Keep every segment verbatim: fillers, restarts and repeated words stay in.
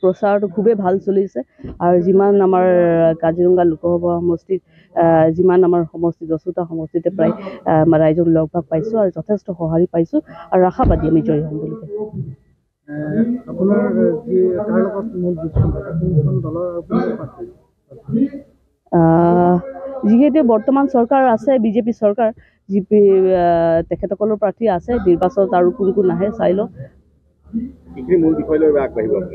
প্ৰচাৰটো খুবেই ভাল চলিছে আৰু যিমান আমাৰ কাজিৰঙা লোকসভা সমষ্টিত যিমান আমাৰ সমষ্টি দহটা সমষ্টিতে প্ৰায় ৰাইজক লগ ভাগ পাইছোঁ আৰু যথেষ্ট সঁহাৰি পাইছোঁ আৰু আশাবাদী আমি জয়ী হ'ম বুলি। আপোনাৰ যি কাৰ লগত মূল কোনখন দলৰ প্ৰাৰ্থী? যিহেতু বৰ্তমান চৰকাৰ আছে বিজেপি চৰকাৰ, যি তেখেতসকলৰ প্ৰাৰ্থী আছে, নিৰ্বাচনত আৰু কোন কোন আহে চাই লওঁ। মূল বিষয় লৈ আগবাঢ়িব আপুনি?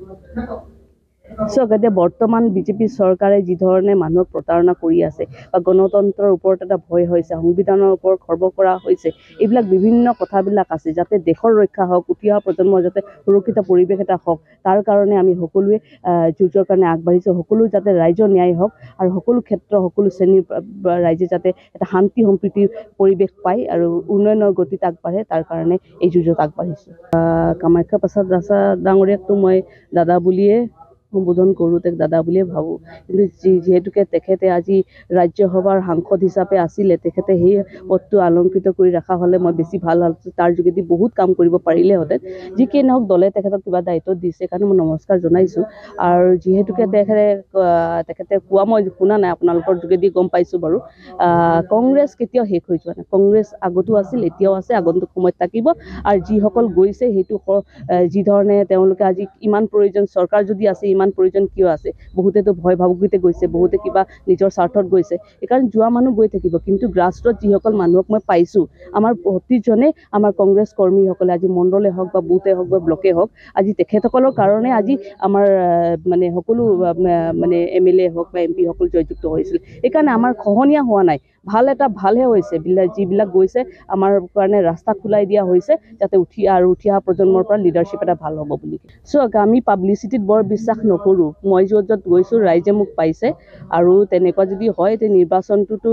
চাওক, এতিয়া বৰ্তমান বিজেপি চৰকাৰে যি ধৰণে মানুহক প্ৰতাৰণা কৰি আছে বা গণতন্ত্ৰৰ ওপৰত এটা ভয় হৈছে, সংবিধানৰ ওপৰত খৰ্ব কৰা হৈছে, এইবিলাক বিভিন্ন কথাবিলাক আছে যাতে দেশৰ ৰক্ষা হওক, উঠি অহা প্ৰজন্মৰ যাতে সুৰক্ষিত পৰিৱেশ এটা হওক, তাৰ কাৰণে আমি সকলোৱে যুঁজৰ কাৰণে আগবাঢ়িছোঁ। সকলো যাতে ৰাইজৰ ন্যায় হওক আৰু সকলো ক্ষেত্ৰ সকলো শ্ৰেণীৰ ৰাইজে যাতে এটা শান্তি সম্প্ৰীতিৰ পৰিৱেশ পায় আৰু উন্নয়নৰ গতিত আগবাঢ়ে, তাৰ কাৰণে এই যুঁজত আগবাঢ়িছোঁ। কামাখ্যা প্ৰসাদ ৰাজা ডাঙৰীয়াকতো মই দাদা বুলিয়ে সম্বোধন কৰোঁ, তেওঁক দাদা বুলিয়ে ভাবোঁ। কিন্তু যি যিহেতুকে তেখেতে আজি ৰাজ্যসভাৰ সাংসদ হিচাপে আছিলে, তেখেতে সেই পদটো অলংকৃত কৰি ৰখা হ'লে মই বেছি ভাল হ'ল। তাৰ যোগেদি বহুত কাম কৰিব পাৰিলেহেঁতেন। যি কি নহওক, দলে তেখেতক কিবা দায়িত্ব দিছে কাৰণে মই নমস্কাৰ জনাইছোঁ। আৰু যিহেতুকে তেখেতে তেখেতে কোৱা মই শুনা নাই, আপোনালোকৰ যোগেদি গম পাইছোঁ বাৰু। কংগ্ৰেছ কেতিয়াও শেষ হৈ যোৱা নাই। কংগ্ৰেছ আগতো আছিল, এতিয়াও আছে, আগন্তুক সময়ত থাকিব। আৰু যিসকল গৈছে সেইটো যি ধৰণে তেওঁলোকে আজি ইমান প্ৰয়োজন, চৰকাৰ যদি আছে ইমান প্ৰয়োজন কিয় আছে? বহুতেতো ভয় ভাবুকিতে গৈছে, বহুতে কিবা নিজৰ স্বাৰ্থত গৈছে, সেইকাৰণে যোৱা মানুহ গৈ থাকিব। কিন্তু গ্ৰাছৰুট যিসকল মানুহক মই পাইছোঁ, আমাৰ প্ৰতিজনে আমাৰ কংগ্ৰেছ কৰ্মীসকলে আজি মণ্ডলে হওক বা বুথে হওক বা ব্লকে হওক, আজি তেখেতসকলৰ কাৰণে আজি আমাৰ মানে সকলো মানে এম এল এ হওক বা এম পিসকল জয়যুক্ত হৈছিল। সেইকাৰণে আমাৰ খহনীয়া হোৱা নাই, ভাল এটা ভালহে হৈছে। বিলাক যিবিলাক গৈছে আমাৰ কাৰণে ৰাস্তা খোলাই দিয়া হৈছে, যাতে উঠি আৰু উঠি অহা প্ৰজন্মৰ পৰা লিডাৰশ্বিপ এটা ভাল হ'ব বুলি। চাওক, আমি পাব্লিচিটিত বৰ বিশ্বাস নকৰোঁ। মই য'ত য'ত গৈছোঁ ৰাইজে মোক পাইছে, আৰু তেনেকুৱা যদি হয় তে নিৰ্বাচনটোতো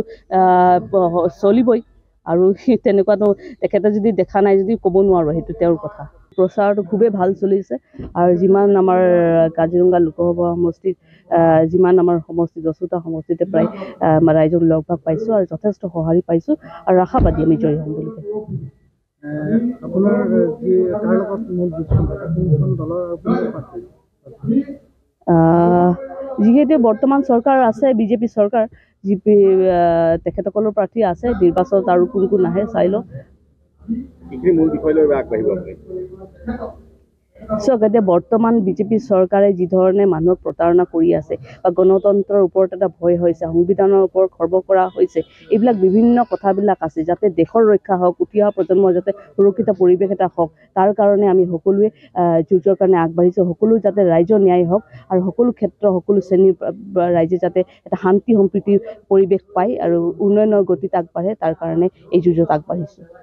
চলিবই। আৰু তেনেকুৱাতো তেখেতে যদি দেখা নাই যদি ক'ব নোৱাৰোঁ, সেইটো তেওঁৰ কথা। প্ৰচাৰটো খুবেই ভাল চলিছে আৰু যিমান আমাৰ কাজিৰঙা লোকসভা সমষ্টিত যিমান আমাৰ সমষ্টি দহটা সমষ্টিতে প্ৰায় ৰাইজক লগ ভাগ পাইছোঁ আৰু যথেষ্ট সঁহাৰি পাইছোঁ আৰু আশাবাদী আমি জয়ী হ'ম বুলি। আপোনাৰ যি কাৰ লগত মূল কোনখন দলৰ প্ৰাৰ্থী? যিহেতু বৰ্তমান চৰকাৰ আছে বিজেপি চৰকাৰ, যি তেখেতসকলৰ প্ৰাৰ্থী আছে, নিৰ্বাচনত আৰু কোন কোন আহে চাই লওঁ। মূল বিষয় লৈ আগবাঢ়িব আপুনি? চাওক, এতিয়া বৰ্তমান বিজেপি চৰকাৰে যি ধৰণে মানুহক প্ৰতাৰণা কৰি আছে বা গণতন্ত্ৰৰ ওপৰত এটা ভয় হৈছে, সংবিধানৰ ওপৰত খৰ্ব কৰা হৈছে, এইবিলাক বিভিন্ন কথাবিলাক আছে যাতে দেশৰ ৰক্ষা হওক, উঠি অহা প্ৰজন্মৰ যাতে সুৰক্ষিত পৰিৱেশ এটা হওক, তাৰ কাৰণে আমি সকলোৱে যুঁজৰ কাৰণে আগবাঢ়িছোঁ। সকলো যাতে ৰাইজৰ ন্যায় হওক আৰু সকলো ক্ষেত্ৰ সকলো শ্ৰেণীৰ ৰাইজে যাতে এটা শান্তি সম্প্ৰীতিৰ পৰিৱেশ পায় আৰু উন্নয়নৰ গতিত আগবাঢ়ে, তাৰ কাৰণে এই যুঁজত আগবাঢ়িছোঁ।